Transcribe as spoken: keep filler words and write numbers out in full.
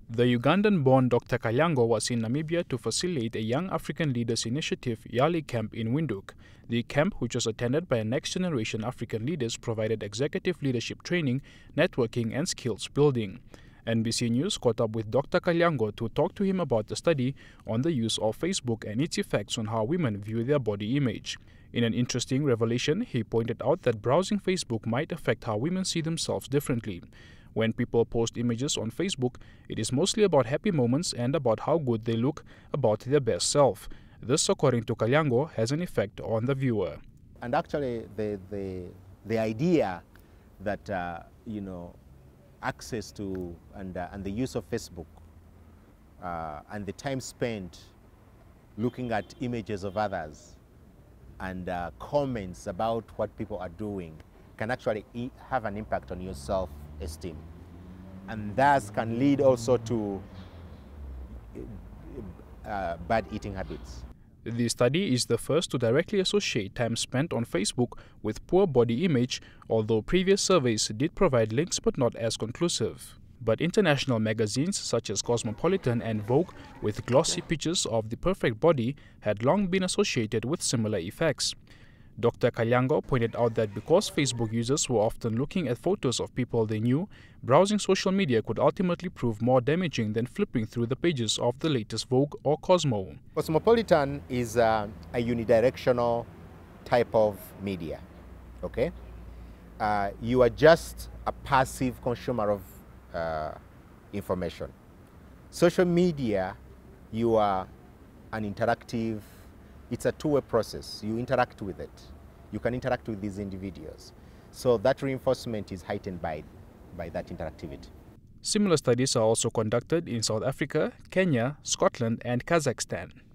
The Ugandan-born Doctor Kalyango was in Namibia to facilitate a Young African Leaders Initiative YALI camp in Windhoek. The camp, which was attended by next-generation African leaders, provided executive leadership training, networking and skills building. N B C News caught up with Doctor Kalyango to talk to him about the study on the use of Facebook and its effects on how women view their body image. In an interesting revelation, he pointed out that browsing Facebook might affect how women see themselves differently. When people post images on Facebook, it is mostly about happy moments and about how good they look, about their best self. This, according to Kalyango, has an effect on the viewer. And actually, the, the, the idea that, uh, you know, access to and, uh, and the use of Facebook uh, and the time spent looking at images of others and uh, comments about what people are doing can actually e have an impact on your self-esteem, and thus can lead also to uh, bad eating habits. The study is the first to directly associate time spent on Facebook with poor body image, although previous surveys did provide links but not as conclusive. But international magazines such as Cosmopolitan and Vogue, with glossy pictures of the perfect body, had long been associated with similar effects. Doctor Kalyango pointed out that because Facebook users were often looking at photos of people they knew, browsing social media could ultimately prove more damaging than flipping through the pages of the latest Vogue or Cosmo. Cosmopolitan is uh, a unidirectional type of media, okay? Uh, you are just a passive consumer of uh, information. Social media, you are an interactive. It's a two-way process. You interact with it. You can interact with these individuals. So that reinforcement is heightened by, by that interactivity. Similar studies are also conducted in South Africa, Kenya, Scotland and Kazakhstan.